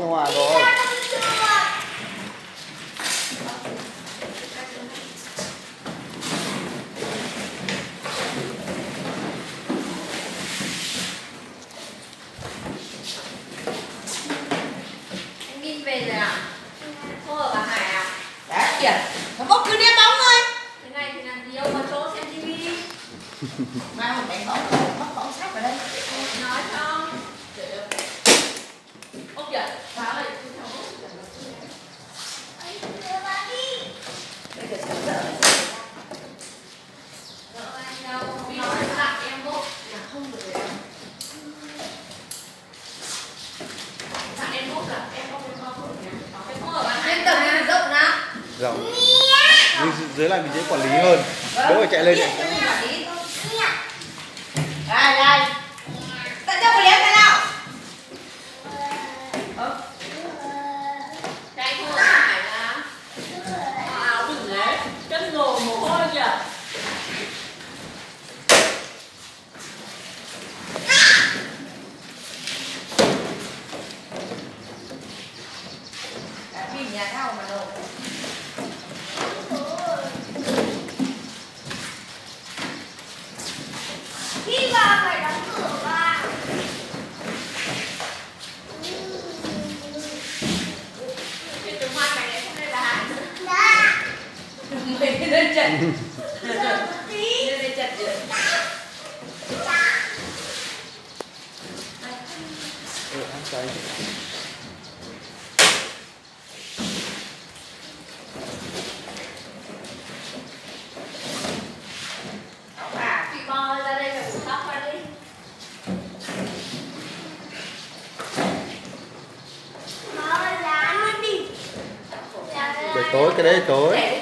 hòa rồi. Anh Vin về rồi à? Cô ở bà Hải à? Đấy kìa, nó bốc cứ ném bóng thôi. Thế này thì làm gì đâu mà chỗ xem tivi. Mai một đánh bóng, bắt bóng sát vào đây. Nói cho. Ốc kìa, phá lại cứ theo ốc. Bây giờ sẽ dỡ. Dỡ anh đâu, nói là em bốc là không được rồi. Dạ em bốc là em bốc lên không được nhá. Cái cô ở bà Hải. Lên tầng này rộng lắm. Rộng. Nhưng dưới này mình dễ quản lý hơn. Đỡ phải chạy lên. Đây, đây. Tận đâu có liếm thế nào? Cái anh cô ở bà Hải là áo bừng đấy, chân đổ mồ hôi kìa. Đã vì nhà thao mà đồ. Khi vào phải đóng cửa vào. Cái từ hoa mày này không đây là Hải nữa. Dạ. Mày đi lên trần. Tí. Lên trần chưa? Ăn cháy. Áo bà. Chị bò ra đây phải phủ tóc qua đi. Nó dán nó đi. Buổi tối cái đấy tối. Để